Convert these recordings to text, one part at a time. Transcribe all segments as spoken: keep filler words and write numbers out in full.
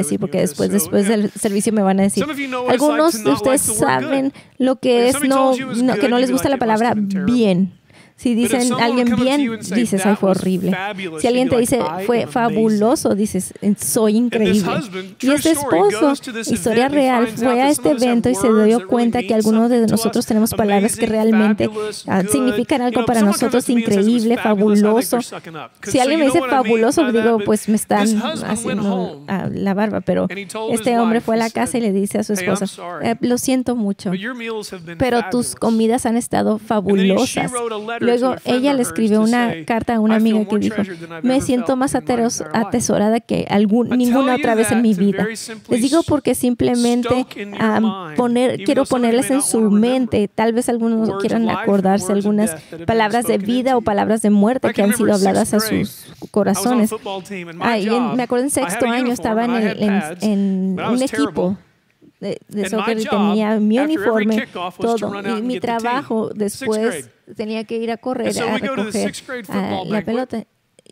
decir porque después, después del servicio me van a decir. Algunos de ustedes saben lo que es no, no que no les gusta la palabra bien. Si dicen alguien bien, dices, ay, fue horrible. Si alguien te dice, fue fabuloso, dices, soy increíble. Y este esposo, historia real, fue a este evento y se dio cuenta que algunos de nosotros tenemos palabras que realmente uh, significan algo para nosotros, increíble, fabuloso. Si alguien me dice fabuloso, digo, pues me están haciendo uh, la barba. Pero este hombre fue a la casa y le dice a su esposa, eh, lo siento mucho, pero tus comidas han estado fabulosas. luego ella le escribió una carta a una amiga que dijo, me siento más ateros, atesorada que algún, ninguna otra vez en mi vida. Les digo porque simplemente um, poner, quiero ponerles en su mente, tal vez algunos quieran acordarse algunas palabras de vida o palabras de muerte que han sido habladas a sus corazones. Ah, y en, me acuerdo en sexto año estaba en, el, en, en un equipo de, de soccer y tenía mi uniforme, todo. Y mi trabajo después tenía que ir a correr, a recoger a la pelota.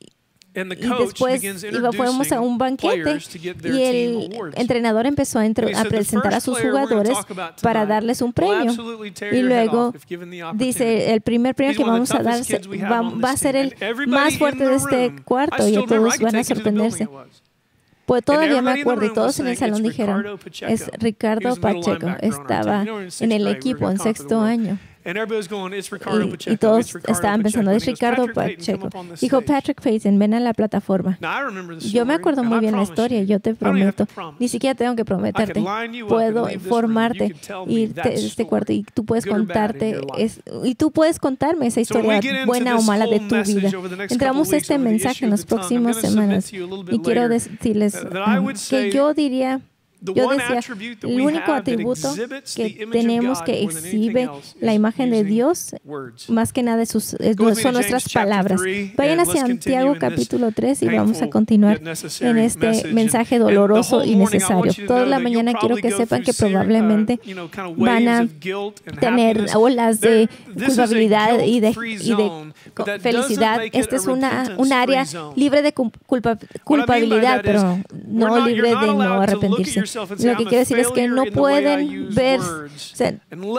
Y después iba, fuimos a un banquete y el entrenador empezó a, entre, a presentar a sus jugadores para darles un premio. Y luego dice, el primer premio que vamos a dar va, va a ser el más fuerte de este cuarto y todos van a sorprenderse. Pues todavía me acuerdo y todos en el salón dijeron, es Ricardo Pacheco, estaba en el equipo en sexto año. Y, y todos estaban pensando, es Ricardo Pacheco. Dijo Patrick Payton, ven a la plataforma. Yo me acuerdo muy bien la historia, yo te prometo, ni siquiera tengo que prometerte, puedo formarte y te, este cuarto y tú puedes contarte, es, y tú puedes contarme esa historia buena o mala de tu vida. Entramos a este mensaje en las próximas semanas y quiero decirles um, que yo diría... Yo decía, el único atributo que tenemos que exhibe la imagen de Dios, más que nada sus, son nuestras palabras. Vayan a Santiago capítulo tres y vamos a continuar en este mensaje doloroso y necesario. Toda la mañana quiero que sepan que probablemente van a tener olas de culpabilidad y de, y de felicidad. Esta es una, un área libre de culpa, culpabilidad, pero no libre de no arrepentirse. Lo que quiero decir es que no pueden ver, o sea,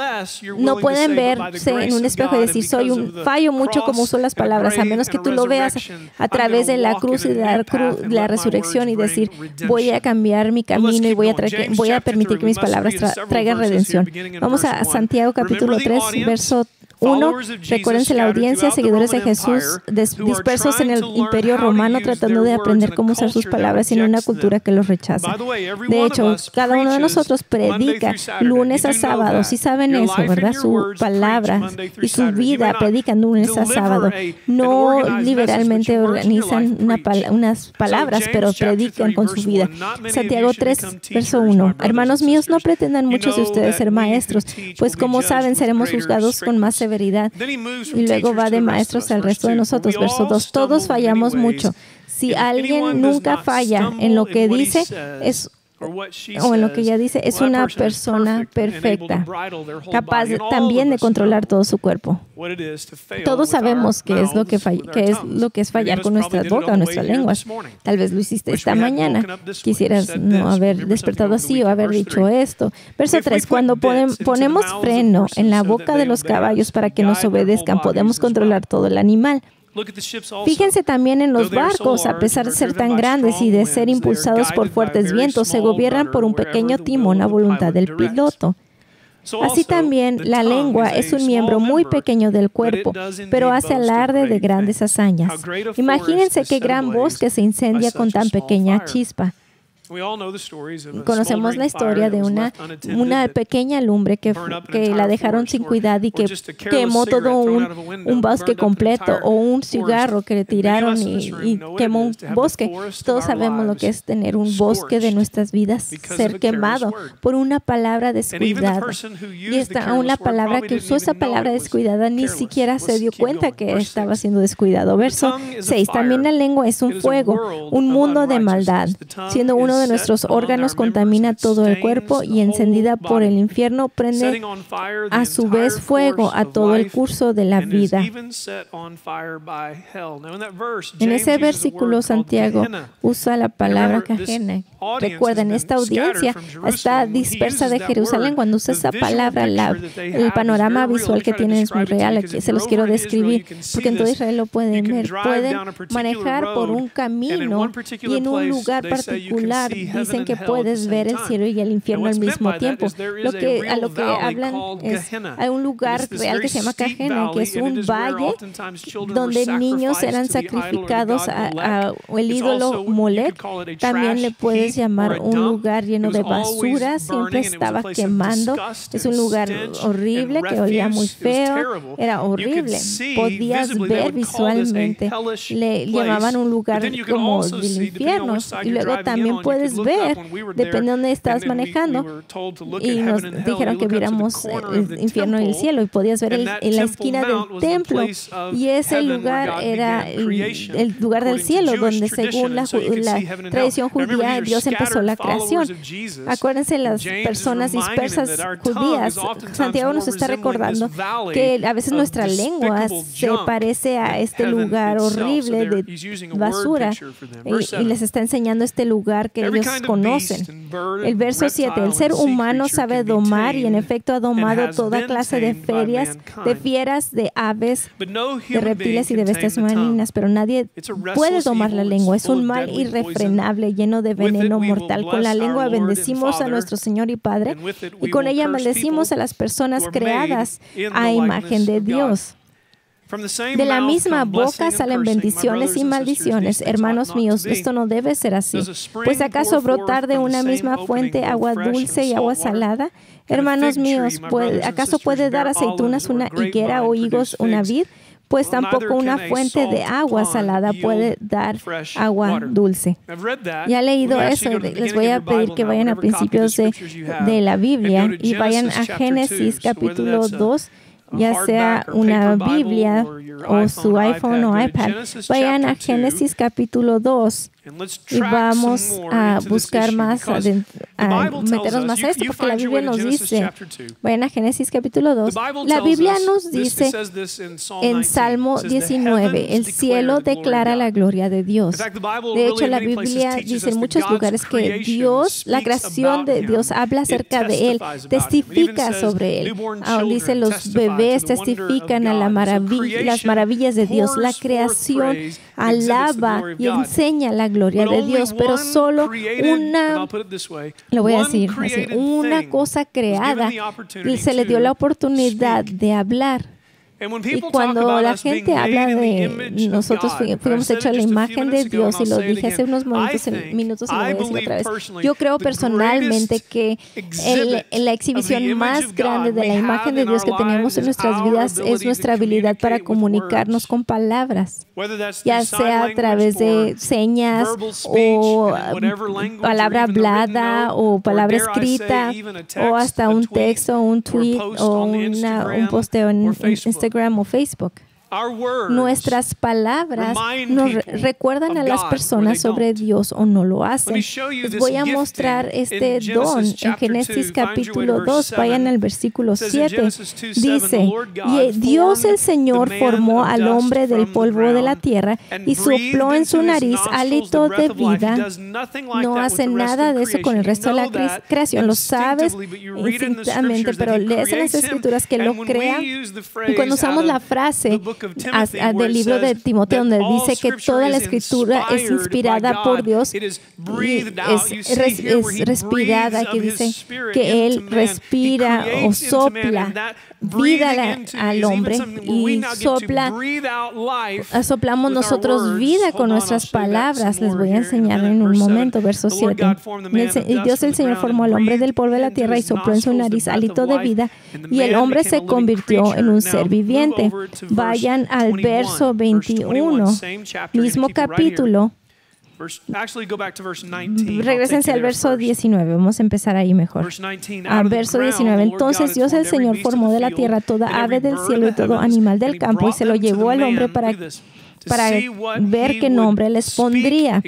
no pueden verse en un espejo y decir, soy un fallo mucho como uso las palabras, a menos que tú lo veas a través de la cruz y de la, cru la resurrección y decir, voy a cambiar mi camino y voy a, voy a permitir que mis palabras tra traigan redención. Vamos a Santiago capítulo tres, verso uno. Recuérdense la audiencia, seguidores de Jesús dispersos en el imperio romano tratando de aprender cómo usar sus palabras en una cultura que los rechaza. De hecho, cada uno de nosotros predica lunes a sábado. Si saben eso, ¿verdad? Su palabra y su vida predican lunes a sábado. No liberalmente organizan una pal unas palabras, pero predican con su vida. Santiago tres, verso uno. Hermanos míos, no pretendan muchos de ustedes ser maestros, pues como saben, seremos juzgados con más severidad. Y luego va de maestros al resto de nosotros. Verso dos. Todos fallamos mucho. Si alguien nunca falla en lo que dice, es o en lo que ella dice, es una persona perfecta, capaz de, también de controlar todo su cuerpo. Todos sabemos qué es lo que, que es lo que es fallar con nuestra boca o nuestras lenguas. Tal vez lo hiciste esta mañana. Quisieras no haber despertado así o haber dicho esto. Verso tres. Cuando ponen, ponemos freno en la boca de los caballos para que nos obedezcan, podemos controlar todo el animal. Fíjense también en los barcos, a pesar de ser tan grandes y de ser impulsados por fuertes vientos, se gobiernan por un pequeño timón a voluntad del piloto. Así también, la lengua es un miembro muy pequeño del cuerpo, pero hace alarde de grandes hazañas. Imagínense qué gran bosque se incendia con tan pequeña chispa. Conocemos la historia de una, una pequeña lumbre que, que la dejaron sin cuidado y que quemó todo un, un bosque completo, o un cigarro que le tiraron y, y quemó un bosque. Todos sabemos lo que es tener un bosque de nuestras vidas, ser quemado por una palabra descuidada. Y esta una palabra que usó esa palabra descuidada ni siquiera se dio cuenta que estaba siendo descuidado. Verso seis. También la lengua es un fuego, un mundo de maldad, siendo uno de nuestros órganos contamina todo el cuerpo y encendida por el infierno prende a su vez fuego a todo el curso de la vida. En ese versículo Santiago usa la palabra Gehenna. Recuerden, esta audiencia está dispersa de Jerusalén. Cuando usa esa palabra, la, el panorama visual que tienen es muy real. Aquí se los quiero describir porque en todo Israel lo pueden ver. Pueden manejar por un camino y en un lugar particular lugar dicen que puedes ver el cielo y el infierno al mismo tiempo. Lo que, a lo que hablan es hay un lugar real que se llama Gehenna, que es un valle donde niños eran sacrificados a, a el ídolo Molech. También le puedes llamar un lugar lleno de basura, siempre estaba quemando. Es un lugar horrible que olía muy feo, era horrible. Podías ver visualmente, le llamaban un lugar como del infierno. Y luego también puedes ver, depende de dónde estás manejando, y nos dijeron que viéramos el infierno y el cielo, y podías ver el, en la esquina del templo, y ese lugar era el, el lugar del cielo, donde según la, la tradición judía, Dios empezó la creación. Acuérdense, las personas dispersas judías, Santiago nos está recordando que a veces nuestra lengua se parece a este lugar horrible de basura, y, y les está enseñando este lugar que ellos conocen. El verso siete, el ser humano sabe domar y en efecto ha domado toda clase de ferias, de fieras, de aves, de reptiles y de bestias marinas, pero nadie puede domar la lengua. Es un mal irrefrenable, lleno de veneno mortal. Con la lengua bendecimos a nuestro Señor y Padre, y con ella maldecimos a las personas creadas a imagen de Dios. De la misma boca salen bendiciones y maldiciones. Hermanos míos, esto no debe ser así. Pues ¿acaso brotar de una misma fuente agua dulce y agua salada? Hermanos míos, ¿acaso puede dar aceitunas una higuera o higos una vid? Pues tampoco una fuente de agua salada puede dar agua dulce. Ya he leído eso. Les voy a pedir que vayan a principios de, de la Biblia y vayan a Génesis capítulo dos. Ya sea una Biblia o su iPhone o iPad, vayan a Génesis capítulo dos y vamos a buscar más, a, a meternos más a esto, porque la Biblia nos dice, vayan a Génesis capítulo dos, la Biblia nos dice en Salmo diecinueve, el cielo declara la gloria de Dios. De hecho, la Biblia dice en muchos lugares que Dios, la creación de Dios habla acerca de Él, testifica sobre Él. Ah, dice los bebés testifican a la maravilla, las maravillas de Dios. La creación alaba y enseña la gloria de Dios, pero solo una, lo voy a decir así, una cosa creada y se le dio la oportunidad de hablar. Y cuando la gente habla de nosotros fuimos hechos a la imagen de Dios, y lo dije hace unos momentos, minutos y lo voy a decir otra vez, yo creo personalmente que el, la exhibición más grande de la imagen de Dios que tenemos en nuestras vidas es nuestra habilidad para comunicarnos con palabras, ya sea a través de señas o palabra hablada o palabra escrita o hasta un texto, un tweet o una, un posteo en, en Instagram o Facebook. Nuestras palabras nos re recuerdan a las personas sobre Dios o no lo hacen. Les voy a mostrar este don en Génesis capítulo dos. Vayan al versículo siete. Dice, y Dios el Señor formó al hombre del polvo de la tierra y sopló en su nariz hálito de vida. No hace nada de eso con el resto de la creación. Lo sabes instantáneamente, pero lees en las Escrituras que lo crea. Y cuando usamos la frase A, a, del libro de Timoteo, donde dice que toda la escritura es inspirada por Dios y es, res, es respirada, que dice que Él respira o sopla vida al hombre y sopla, soplamos nosotros vida con nuestras palabras. Les voy a enseñar en un momento, verso siete. El, Dios el Señor formó al hombre del polvo de la tierra y sopló en su nariz hálito de vida, y el hombre se convirtió en un ser viviente. Vayan al verso veintiuno, mismo capítulo. Regrésense al verso diecinueve. Vamos a empezar ahí mejor. Al verso diecinueve. Entonces Dios el Señor formó de la tierra toda ave del cielo y todo animal del campo y se lo llevó al hombre para para ver qué nombre les pondría,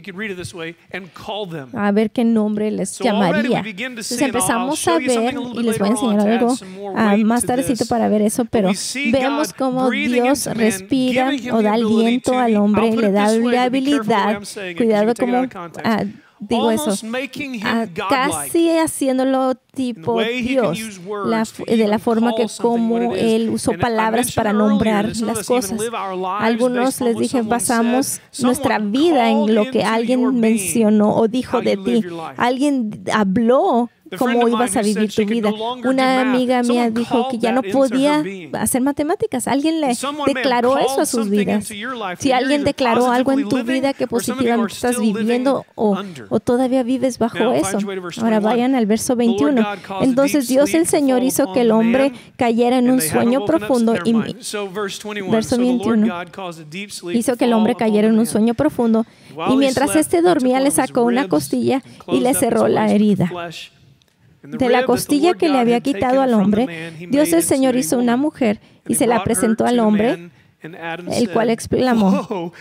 a ver qué nombre les llamaría. Entonces empezamos a ver, y les voy a enseñar algo uh, más tardecito para ver eso, pero vemos cómo Dios respira o da aliento al hombre, le da la habilidad, cuidado como... Uh, digo eso, a casi haciéndolo tipo Dios, la, de la forma que como Él usó palabras para nombrar las cosas. Algunos les dije, basamos nuestra vida en lo que alguien mencionó o dijo de ti. Alguien habló cómo ibas a vivir tu vida. Una amiga mía dijo que ya no podía hacer matemáticas. Alguien le declaró eso a sus vidas. Si alguien declaró algo en tu vida que positivamente estás viviendo o, o todavía vives bajo eso. Ahora vayan al verso veintiuno. Entonces Dios el Señor hizo que el hombre cayera en un sueño profundo. Y, verso veintiuno. Hizo que el hombre cayera en un sueño profundo. Y mientras éste dormía, le sacó una costilla y le cerró la herida. De la costilla que le había quitado al hombre, Dios el Señor hizo una mujer y se la presentó al hombre, el cual exclamó.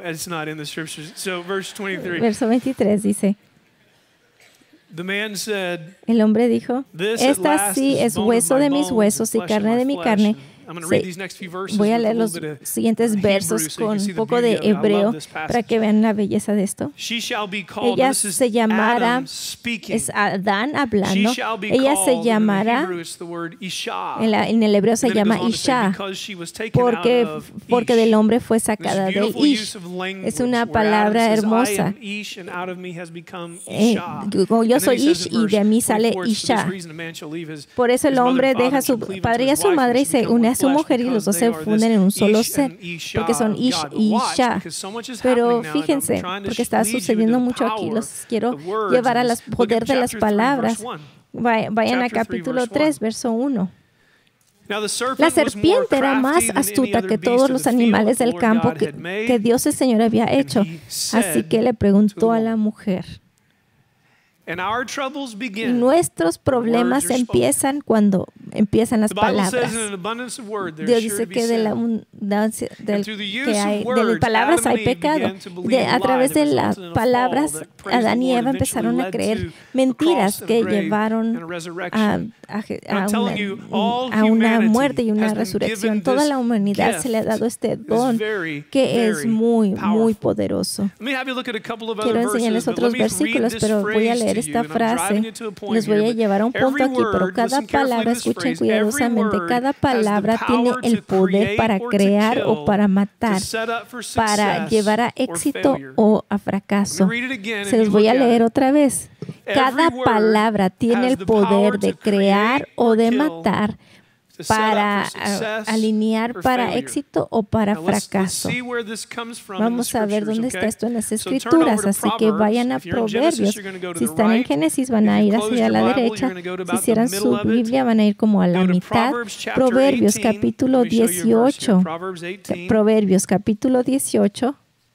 Verso veintitrés dice, el hombre dijo, esta sí es hueso de mis huesos y carne de mi carne. Sí. Voy a leer los siguientes versos con un poco de hebreo para que vean la belleza de esto. Ella se llamará, es Adán hablando, ella se llamará, en, la, en el hebreo se llama Isha, porque, porque del hombre fue sacada del Ish. Es una palabra hermosa. Eh, yo soy Ish y de mí sale Isha. Por eso el hombre deja a su padre y a su madre y se une a su mujer y los dos se funden en un solo ser, porque son Ish y Isha. Pero fíjense, porque está sucediendo mucho aquí, los quiero llevar al poder de las palabras. Vayan a capítulo tres, verso uno. La serpiente era más astuta que todos los animales del campo que, que Dios el Señor había hecho. Así que le preguntó a la mujer. Y nuestros problemas empiezan cuando empiezan las palabras. Dios dice que de la abundancia del que hay, de las palabras hay pecado. De, a través de las palabras, Adán y Eva empezaron a creer mentiras que llevaron a, a, a, una, a una muerte y una resurrección. Toda la humanidad se le ha dado este don que es muy, muy poderoso. Quiero enseñarles otros versículos, pero voy a leer esta frase. Les voy a llevar a un punto aquí, pero cada palabra, escuchen cuidadosamente, cada palabra tiene el poder para crear o para matar, para llevar a éxito o a fracaso. Se los voy a leer otra vez. Cada palabra tiene el poder de crear o de matar, para alinear para éxito o para fracaso. Vamos a ver dónde está esto en las Escrituras, así que vayan a Proverbios. Si están en Génesis, van a ir hacia la derecha. Si cierran su Biblia, van a ir como a la mitad. Proverbios capítulo dieciocho. Proverbios capítulo dieciocho.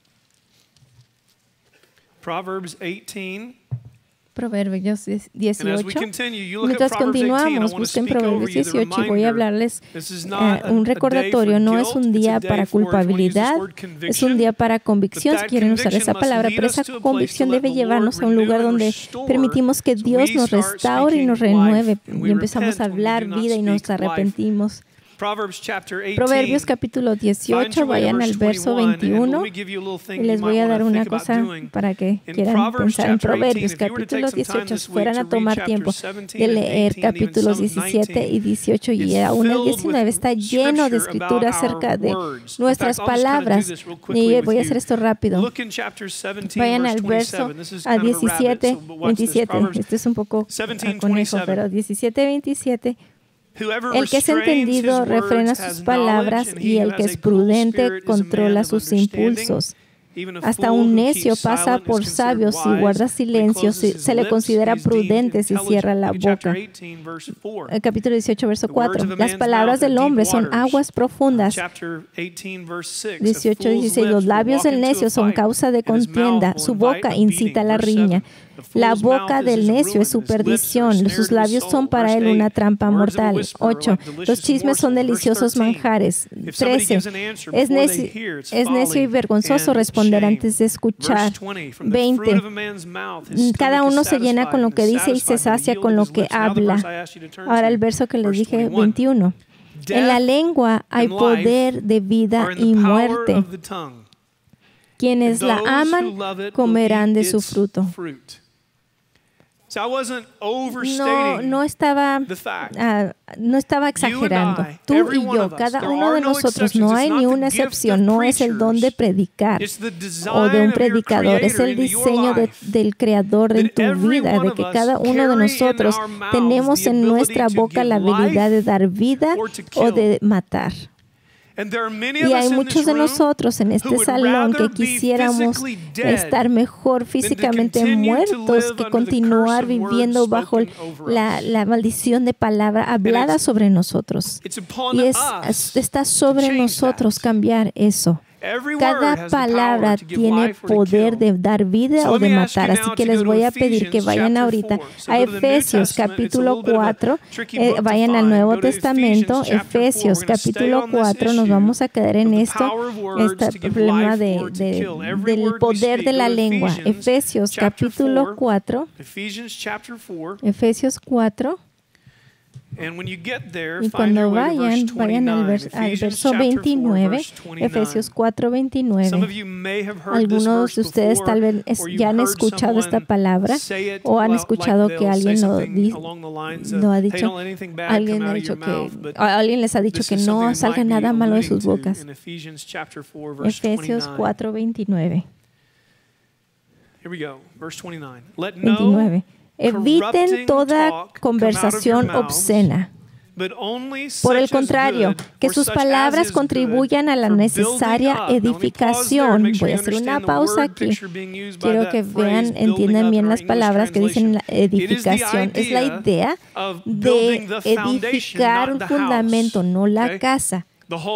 Proverbs eighteen. Proverbios dieciocho. Mientras continuamos, busquen Proverbios dieciocho y voy a hablarles uh, un recordatorio. No es un día para culpabilidad, es un día para convicción, si quieren usar esa palabra, pero esa convicción debe llevarnos a un lugar donde permitimos que Dios nos restaure y nos renueve y empezamos a hablar vida y nos arrepentimos. Proverbios capítulo dieciocho, vayan al verso veintiuno y les voy a dar una cosa para que quieran pensar en Proverbios capítulo dieciocho. Si fueran a tomar tiempo de leer capítulos diecisiete y dieciocho y aún el diecinueve, está lleno de escritura acerca de nuestras palabras. Y voy a hacer esto rápido. Vayan al verso a diecisiete, veintisiete. Este es un poco conejo, pero diecisiete, veintisiete. El que es entendido refrena sus palabras y el que es prudente controla sus impulsos. Hasta un necio pasa por sabio si guarda silencio, si se le considera prudente si cierra la boca. El capítulo dieciocho, verso cuatro. Las palabras del hombre son aguas profundas. dieciocho, dieciséis. Los labios del necio son causa de contienda. Su boca incita a la riña. La boca del necio es su perdición. Sus labios son para él una trampa mortal. ocho. Los chismes son deliciosos manjares. trece. Es necio, es necio y vergonzoso responder antes de escuchar. veinte. Cada uno se llena con lo que dice y se sacia con lo que habla. Ahora el verso que les dije, veintiuno. En la lengua hay poder de vida y muerte. Quienes la aman comerán de su fruto. No, no estaba, uh, no estaba exagerando. Tú y yo, cada uno de nosotros, no hay ni una excepción. No es el don de predicar o de un predicador. Es el diseño de, del Creador en tu vida, de que cada uno de nosotros tenemos en nuestra boca la habilidad de dar vida o de matar. Y hay muchos de nosotros en este salón que quisiéramos estar mejor físicamente muertos que continuar viviendo bajo la, la maldición de palabra hablada sobre nosotros. Y es, está sobre nosotros cambiar eso. Cada palabra tiene poder de dar vida o de matar. Así que les voy a pedir que vayan ahorita a Efesios capítulo cuatro. Eh, vayan al Nuevo Testamento. Efesios capítulo cuatro. Nos vamos a quedar en esto. Este problema de, de, del poder de la lengua. Efesios capítulo cuatro. Efesios cuatro. Y cuando vayan, vayan al, vers al verso veintinueve, Efesios cuatro, veintinueve. Algunos de ustedes tal vez ya han escuchado esta palabra o han escuchado que alguien lo, lo ha dicho. Alguien, ha dicho que, alguien les ha dicho que no salga nada malo de sus bocas. Efesios cuatro, veintinueve. veintinueve. Eviten toda conversación obscena. Por el contrario, que sus palabras contribuyan a la necesaria edificación. Voy a hacer una pausa aquí. Quiero que vean, entiendan bien las palabras que dicen la edificación. Es la idea de edificar un fundamento, no la casa.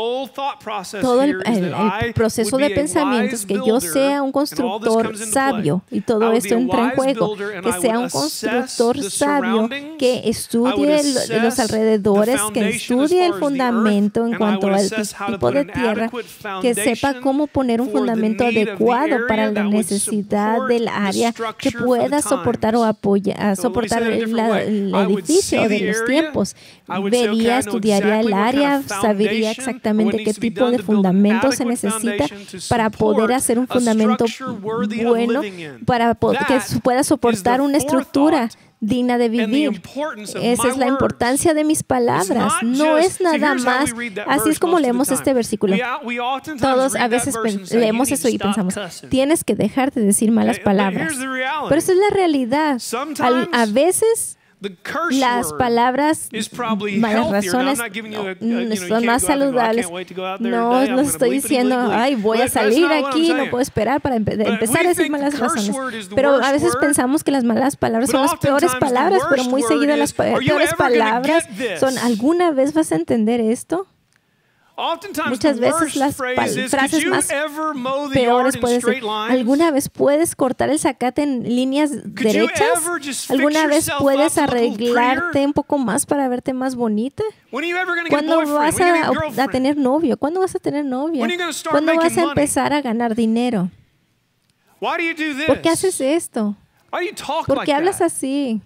Todo el, el, el proceso de pensamiento es que yo sea un constructor sabio, y todo esto entra en juego, que sea un constructor sabio que estudie el, los alrededores, que estudie el fundamento en cuanto al tipo de tierra, que sepa cómo poner un fundamento adecuado para la necesidad del área, que pueda soportar o apoyar, soportar el, el edificio de los tiempos. Vería, estudiaría el área, sabería exactamente qué tipo de fundamento se necesita para poder hacer un fundamento bueno, para que pueda soportar una estructura digna de vivir. Esa es la importancia de mis palabras. No es nada más. Así es como leemos este versículo. Todos a veces leemos eso y pensamos, tienes que dejar de decir malas palabras. Pero esa es la realidad. A veces las palabras, malas razones, no, son más saludables. No, no estoy diciendo, ay, voy a salir aquí, no puedo esperar para empe empezar a decir malas razones. Pero a veces pensamos que las malas palabras son las peores palabras, pero muy seguido las peores palabras son, ¿alguna vez vas a entender esto? Muchas veces las frases más peores pueden ser, ¿alguna vez puedes cortar el zacate en líneas derechas? ¿Alguna vez puedes arreglarte un poco más para verte más bonita? ¿Cuándo vas a, a tener novio? ¿Cuándo vas a tener novia? ¿Cuándo vas a empezar a ganar dinero? ¿Por qué haces esto? ¿Por qué hablas así?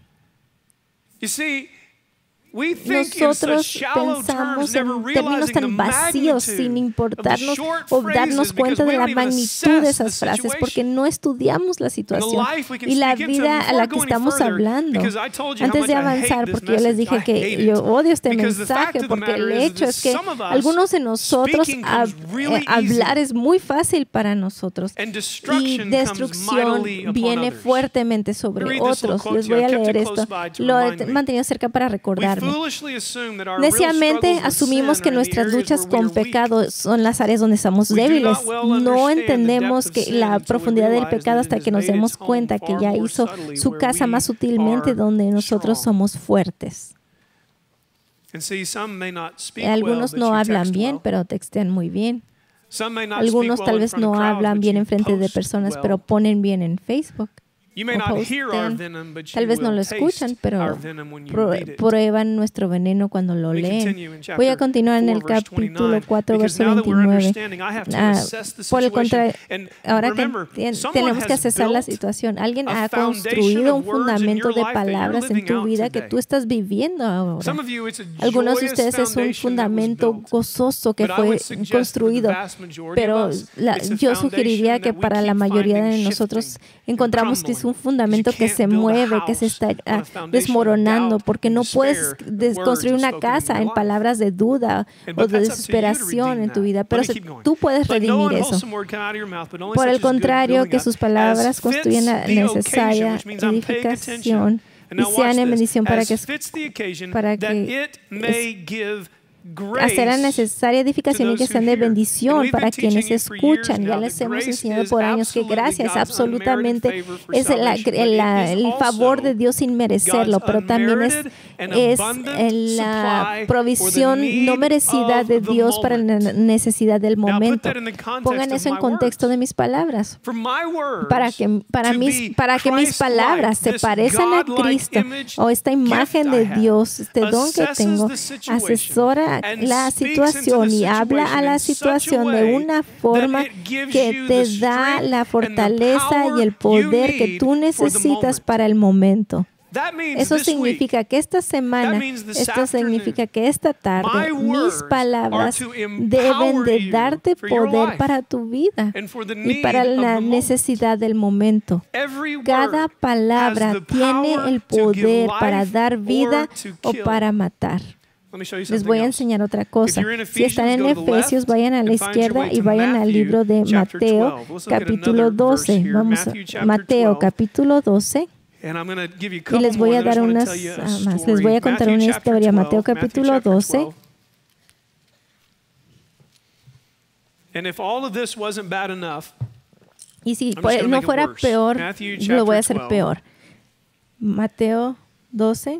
Nosotros pensamos en términos tan vacíos sin importarnos o darnos cuenta de la magnitud de esas frases porque no estudiamos la situación y la vida a la que estamos hablando. Antes de avanzar, porque yo les dije que yo odio este mensaje, porque el hecho es que algunos de nosotros hab eh, hablar es muy fácil para nosotros y destrucción viene fuertemente sobre otros. Les voy a leer esto. Lo he mantenido cerca para recordar. Neciamente asumimos que nuestras luchas con pecado son las áreas donde somos débiles. No entendemos que la profundidad del pecado hasta que nos demos cuenta que ya hizo su casa más sutilmente donde nosotros somos fuertes. Algunos no hablan bien, pero textean muy bien. Algunos tal vez no hablan bien en frente de personas, pero ponen bien en Facebook. Tal vez no lo escuchan, pero prueban nuestro veneno cuando lo leen. Voy a continuar en el capítulo cuatro, verso veintinueve. Ah, por el contrario, ahora que tenemos que accesar la situación. Alguien ha construido un fundamento de palabras en tu vida que tú estás viviendo ahora. Algunos de ustedes es un fundamento gozoso que fue construido, pero la, yo sugeriría que para la mayoría de nosotros encontramos que es un fundamento que se mueve, que se está uh, desmoronando, porque no puedes construir una casa en palabras de duda o de desesperación en tu vida, pero se, tú puedes redimir eso. Por el contrario, que sus palabras construyen la necesaria edificación y sean en bendición para que, para que es, hacer la necesaria edificación y que sean de bendición para quienes escuchan. Ya les hemos enseñado por años que gracia es absolutamente es el, el, el favor de Dios sin merecerlo, pero también es, es la provisión no merecida de Dios para la necesidad del momento. Pongan eso en contexto de mis palabras. Para que, para mis, para que mis palabras se parezcan a Cristo o esta imagen de Dios, este don que tengo, asesora la situación y habla a la situación de una forma que te da la fortaleza y el poder que tú necesitas para el momento. Eso significa que esta semana, esto significa que esta tarde, mis palabras deben de darte poder para tu vida y para la necesidad del momento. Cada palabra tiene el poder para dar vida o para matar. Les voy a enseñar otra cosa. Si están en Efesios, vayan a la izquierda y vayan al libro de Mateo, capítulo doce. Vamos a Mateo, capítulo doce. Y les voy a dar unas uh, más. Les voy a contar una historia. Mateo, capítulo doce. Y si no fuera peor, lo voy a hacer peor. Mateo doce.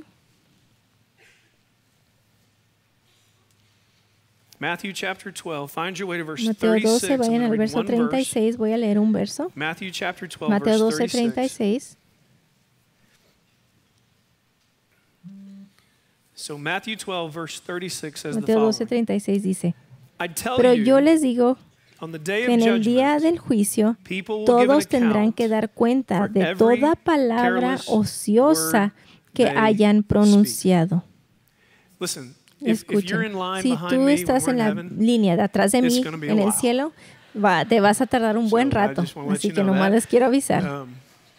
Matthew chapter twelve, find your way to verse Mateo doce, thirty-six. vayan al verso treinta y seis. Voy a leer un verso. Matthew chapter twelve, Mateo doce, verse treinta y seis. So Matthew twelve, verse thirty-six says Mateo doce, the treinta y seis dice, I tell pero you, yo les digo on the day que of en el día judgment, del juicio people will give an todos tendrán account que dar cuenta for de every toda palabra careless ociosa que word they hayan pronunciado. Listen, if, if you're in Escuchen, line si behind tú me when estás we're en in la heaven, línea de atrás de it's mí gonna be a en el while. cielo, va, te vas a tardar un buen So, I rato. just wanna let Así you que know nomás that. les quiero avisar. Um,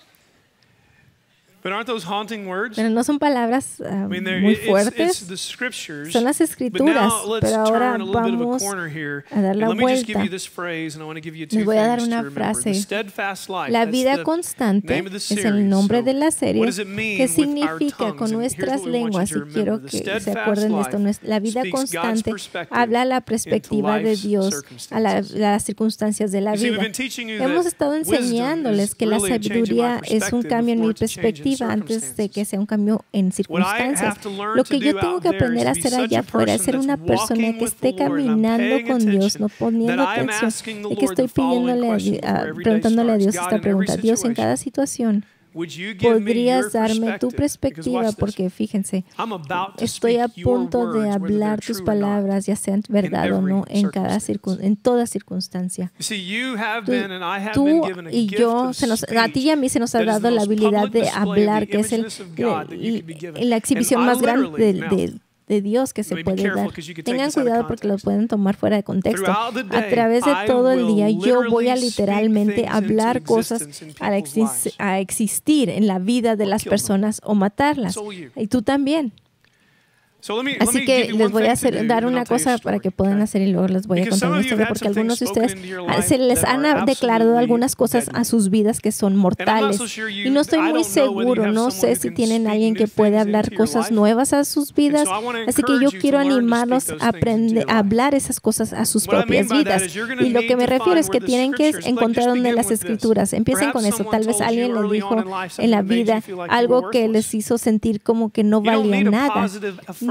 But aren't those haunting words? Pero no son palabras uh, I mean, they're- muy it's- fuertes. it's the scriptures, Son las but escrituras, now let's pero ahora turn a little bit of a vamos corner here. a dar And la let me just give vuelta. you this phrase, and I want to give you two Les voy a dar things to una remember. frase. The steadfast life, La that's vida the constante name of the es series. el nombre So, de la serie. what does it mean ¿Qué with our significa tongues? con And here's nuestras what we want you lenguas? to Y quiero remember. The que se steadfast acuerden de esto. life La vida speaks God's constante perspective habla la into perspectiva de life's Dios a la- circumstances. las circunstancias de la You see, we've vida. been teaching you Hemos that estado wisdom enseñándoles is que la really a change in my sabiduría es un perspective cambio en mi before it's a change in perspectiva antes de circumstances. que sea un cambio en circunstancias. Lo que yo tengo que aprender a hacer allá afuera es ser una persona que esté caminando con Dios, no poniendo atención, y que estoy pidiéndole a Di- a- preguntándole a Dios esta pregunta. Dios, en cada situación, ¿podrías darme tu perspectiva? Porque fíjense, estoy a punto de hablar tus palabras, ya sean verdad o no, en, cada circun- en toda circunstancia. Tú, tú y yo, se nos, a ti y a mí se nos ha dado la habilidad de hablar, que es el, el- la exhibición más grande de, de, de Dios que se puede dar. Tengan cuidado porque lo pueden tomar fuera de contexto. A través de todo el día yo voy a literalmente hablar cosas a, exis- a existir en la vida de las personas o matarlas. Y tú también. Así que les voy a hacer, dar una cosa para que puedan hacer y luego les voy a contar una historia, porque algunos de ustedes se les han declarado algunas cosas a sus vidas que son mortales. Y no estoy muy seguro, no sé si tienen alguien que puede hablar cosas nuevas a sus vidas. Así que yo quiero animarlos a aprender a hablar esas cosas a sus propias vidas. Y lo que me refiero es que tienen que encontrar donde las escrituras. Empiecen con eso. Tal vez alguien les dijo en la vida algo que les hizo sentir como que no valía nada.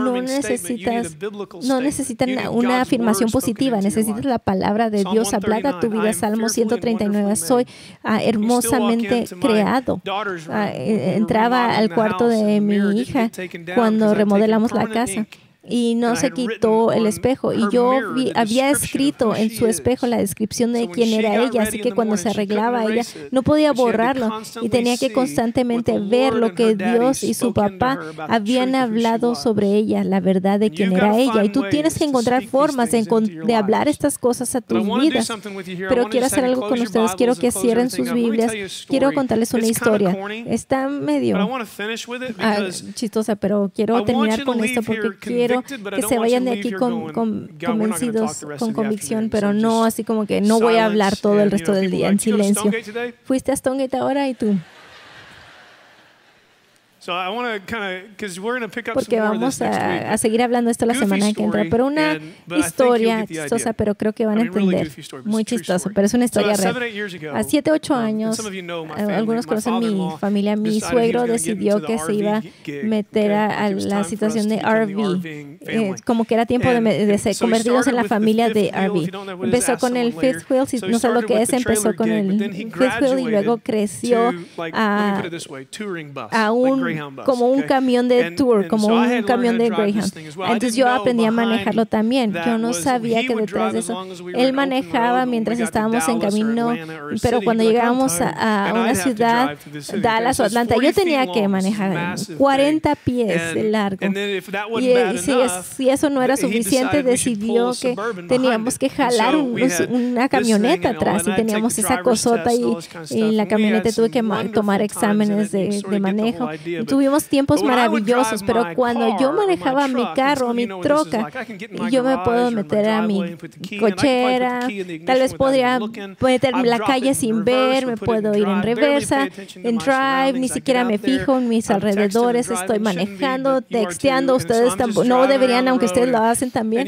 no necesitas, no necesitan una afirmación positiva, necesitas la palabra de Dios hablada a tu vida. Salmo ciento treinta y nueve, soy uh, hermosamente creado. Uh, entraba al cuarto de mi hija cuando remodelamos la casa y no se quitó el espejo. Y yo vi, había escrito en su espejo la descripción de quién era ella, así que cuando se arreglaba ella no podía borrarlo y tenía que constantemente ver lo que Dios y su papá habían hablado sobre ella, la verdad de quién era ella. Y tú tienes que encontrar formas de, de hablar estas cosas a tus vidas. Pero quiero hacer algo con ustedes. Quiero que cierren sus Biblias. Quiero contarles una historia. Está medio ah, chistosa, pero quiero terminar con esto porque quiero que se vayan de aquí con, con, convencidos, con convicción, pero no así como que no voy a hablar todo el resto del día en silencio. ¿Fuiste a Stonegate ahora y tú? Porque vamos a, a seguir hablando de esto la semana que entra. Pero una historia chistosa, pero creo que van a entender. Muy chistosa, pero es una historia real. A siete, ocho años, algunos conocen mi familia, mi suegro decidió que se iba a meter a, a la situación de R V. Eh, como que era tiempo de, de ser convertidos en la familia de R V. Empezó con el fifth wheel, si no sé lo que es, empezó con el fifth wheel y luego creció a, a un como un camión de tour, como un camión de Greyhound. Entonces yo aprendí a manejarlo también. Yo no sabía que detrás de eso, él manejaba mientras estábamos en camino, pero cuando llegábamos a, a una ciudad, Dallas o Atlanta, yo tenía que manejar cuarenta pies de largo. Y, y si, es, si eso no era suficiente, decidió que teníamos que jalar un, una camioneta atrás y teníamos esa cosota y, y en la camioneta tuve que tomar exámenes de, de manejo. Tuvimos tiempos maravillosos, pero cuando yo manejaba mi carro, mi troca, yo me puedo meter a mi cochera, tal vez podría meterme en la calle sin ver, me puedo ir en reversa, en drive, ni siquiera me fijo en mis alrededores, estoy manejando, texteando, ustedes tampoco, no deberían, aunque ustedes lo hacen también.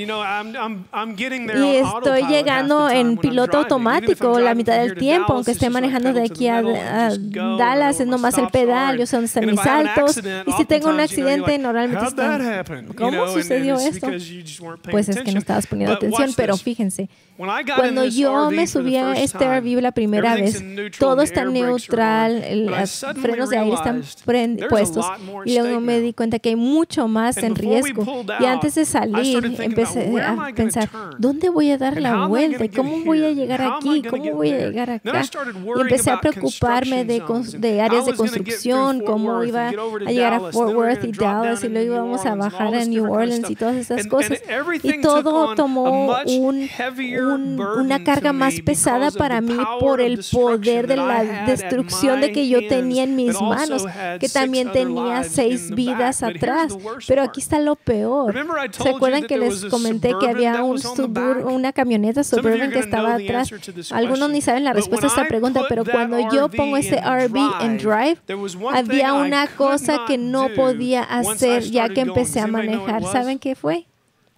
Y estoy llegando en piloto automático la mitad del tiempo, aunque esté manejando de aquí a, a Dallas, es nomás el pedal, yo sé dónde están mis saltos. Y si tengo un accidente, normalmente está, ¿cómo sucedió esto? Pues es que no estabas poniendo atención, pero fíjense, cuando yo me subí a este R V la primera vez, todo está neutral, los frenos de aire están puestos, y luego me di cuenta que hay mucho más en riesgo. Y antes de salir, empecé a pensar, ¿dónde voy a dar la vuelta? ¿Y cómo voy a llegar aquí? ¿Cómo voy a llegar acá? Y empecé a preocuparme de, de áreas de construcción, cómo iba a llegar a Fort Worth y Dallas, y luego íbamos a bajar a New Orleans y todas esas cosas. Y todo tomó un, un, una carga más pesada para mí por el poder de la destrucción de que yo tenía en mis manos, que también tenía seis vidas atrás. Pero aquí está lo peor. ¿Se acuerdan que les comenté que había un Suburban, una camioneta Suburban que estaba atrás? Algunos ni saben la respuesta a esta pregunta, pero cuando yo pongo ese R V en drive, había una cosa que no podía hacer ya que empecé a manejar. ¿Saben qué fue?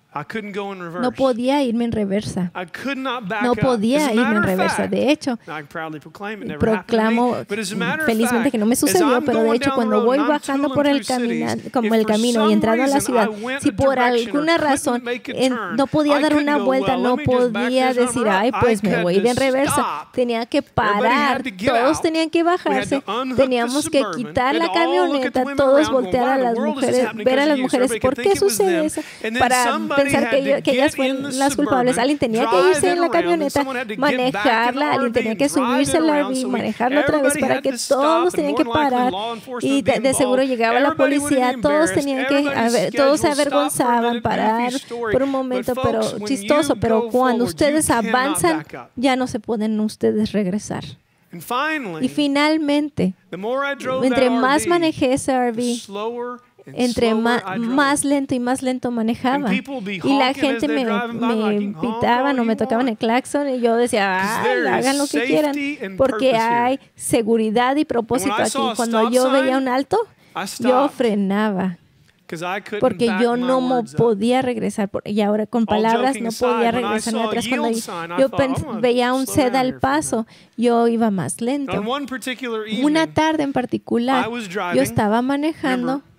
No podía irme en reversa. No podía irme en reversa. De hecho, proclamo felizmente que no me sucedió, pero de hecho cuando voy bajando por el camino, como el camino y entrando a la ciudad, si por alguna razón en, no podía dar una vuelta, no podía decir, ay, pues me voy a ir en reversa. Tenía que parar, todos tenían que bajarse, teníamos que quitar la camioneta, todos voltear a las mujeres, ver a las mujeres, ¿por qué sucede eso? Para pensar que, yo, que ellas fueron las culpables. Alguien tenía que irse en la camioneta, manejarla, alguien tenía que subirse al R V, manejarla otra vez para que todos tenían que parar y de, de seguro llegaba la policía, todos tenían que, ver, todos se avergonzaban, parar por un momento, pero chistoso, pero cuando ustedes avanzan, ya no se pueden ustedes regresar. Y finalmente, entre más manejé ese R V, entre más, más lento y más lento manejaba. Y la gente me, me pitaban o me tocaban el claxon y yo decía, ah, hagan lo que quieran, porque hay seguridad y propósito aquí. Cuando yo veía un alto, yo frenaba. Porque yo no podía regresar, y ahora con palabras no podía regresarme atrás. Cuando yo veía un C E D al paso, yo iba más lento. Una tarde en particular, yo estaba manejando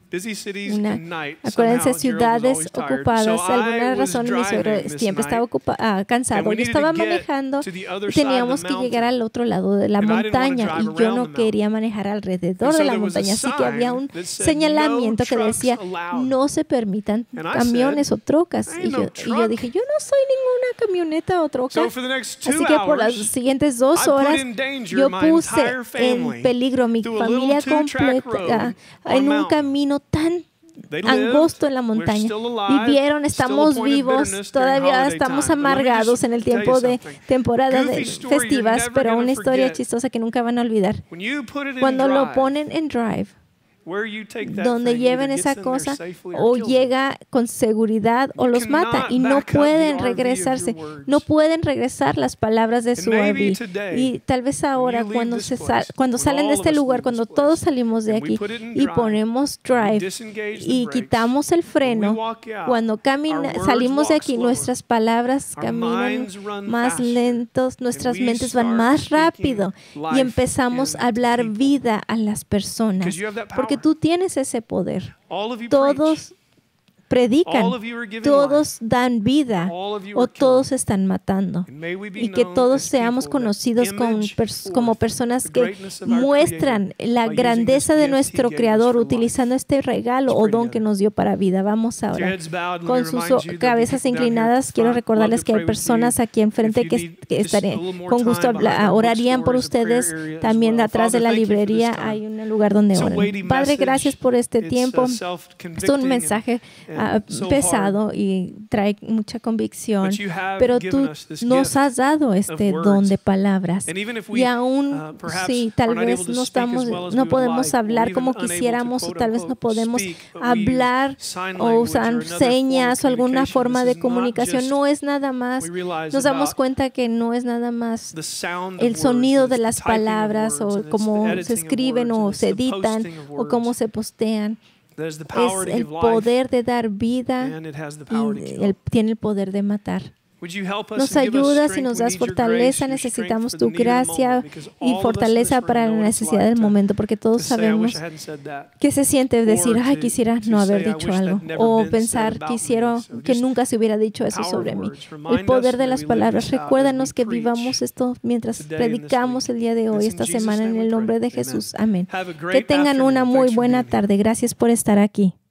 Una, acuérdense, ciudades ocupadas. Alguna razón mi suegro siempre estaba ocupa, ah, cansado. Yo estaba manejando y teníamos que llegar al otro lado de la montaña y yo no quería manejar alrededor de la montaña. Así que había un señalamiento que decía no se permitan camiones o trocas. Y yo, y yo dije, yo no soy ninguna camioneta o troca. Así que por las siguientes dos horas yo puse en peligro a mi familia completa en un camino tan angosto en la montaña. Vivieron, estamos vivos, todavía estamos amargados en el tiempo de temporada de festivas, pero una historia chistosa que nunca van a olvidar. Cuando lo ponen en Drive, donde lleven esa cosa, o llega con seguridad o los mata y no pueden regresarse, no pueden regresar las palabras de su R V. Y tal vez ahora cuando, se sal, cuando salen de este lugar, cuando todos salimos de aquí y ponemos Drive y quitamos el freno, cuando camina, salimos de aquí, nuestras palabras caminan más lentos, nuestras mentes van más rápido y empezamos a hablar vida a las personas, porque tú tienes ese poder. Todos predican, todos dan vida o todos están matando. Y que todos seamos conocidos como, pers como personas que muestran la grandeza de nuestro Creador utilizando este regalo o don que nos dio para vida. Vamos ahora. Con sus cabezas inclinadas, quiero recordarles que hay personas aquí enfrente que, que estaré con gusto orarían por ustedes. También atrás de la librería hay un lugar donde oran. Padre, gracias por este tiempo. Es un mensaje Uh, pesado y trae mucha convicción, pero tú nos has dado este don de palabras y aún si tal vez no estamos, no podemos hablar como quisiéramos o tal vez no podemos hablar o usar señas o alguna forma de comunicación, no es nada más, nos damos cuenta que no es nada más el sonido de las palabras o cómo se escriben o se editan o cómo se postean. Es el poder de dar vida y el, tiene el poder de matar. Nos ayudas y nos das fortaleza. Necesitamos tu gracia y fortaleza para la necesidad del momento, porque todos sabemos que se siente decir, ay, quisiera no haber dicho algo, o pensar, quisiera que nunca se hubiera dicho eso sobre mí. El poder de las palabras. Recuérdanos que vivamos esto mientras predicamos el día de hoy, esta semana, en el nombre de Jesús. Amén. Que tengan una muy buena tarde. Gracias por estar aquí.